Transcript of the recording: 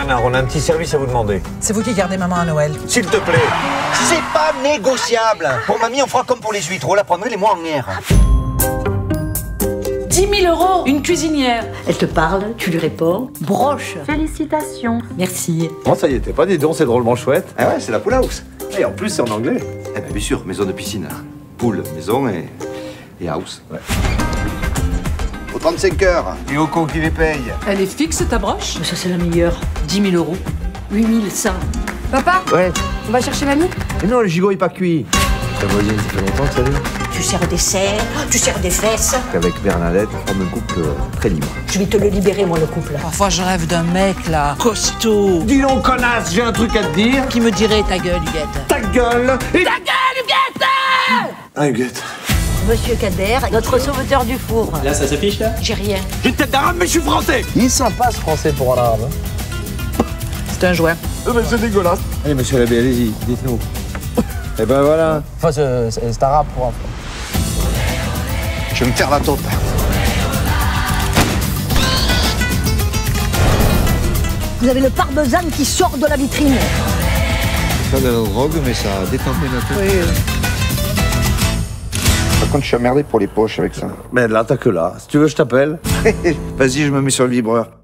Bernard, on a un petit service à vous demander. C'est vous qui gardez maman à Noël. S'il te plaît. C'est pas négociable. Pour mamie, on fera comme pour les huîtres. On la prendrait les mois en air. 10 000 €, une cuisinière. Elle te parle, tu lui réponds. Broche. Félicitations. Merci. Oh, ça y est, t'es pas dit donc, c'est drôlement chouette. Ah ouais, c'est la pool house. Et en plus, c'est en anglais. Eh ben, bien sûr, maison de piscine. Pool, maison et house. Ouais. Aux 35 heures. Et au con qui les paye. Elle est fixe, ta broche? Ça, c'est la meilleure. 10 000 €. 8 100. Papa, Ouais. on va chercher mamie? Mais non, le gigot est pas cuit. Ta voisine, ça fait longtemps que ça dure. Tu serres des serres, tu serres des fesses. Qu'avec Bernadette, on forme un couple très libre. Je vais te le libérer, moi, le couple. Parfois, je rêve d'un mec, là, costaud, Dis donc, connasse, j'ai un truc à te dire. qui me dirait ta gueule, Huguette. Ta gueule et... Ta gueule, Huguette. Ah, Huguette. Monsieur Kader, notre sauveteur du four. Là, ça s'affiche, là? J'ai rien. J'ai une tête d'arabe, mais je suis français. Il est sympa ce français pour un arabe. C'est un jouet. Mais c'est dégueulasse. Allez, monsieur l'abbé, allez-y, dites-nous. Eh ben voilà. Enfin, c'est arabe pour un. Je vais me faire la taupe. Vous avez le parmesan qui sort de la vitrine. Pas de la drogue, mais ça détend notre. Oui. Par contre, je suis emmerdé pour les poches avec ça. Mais là, t'as que là. Si tu veux, je t'appelle. Vas-y, je me mets sur le vibreur.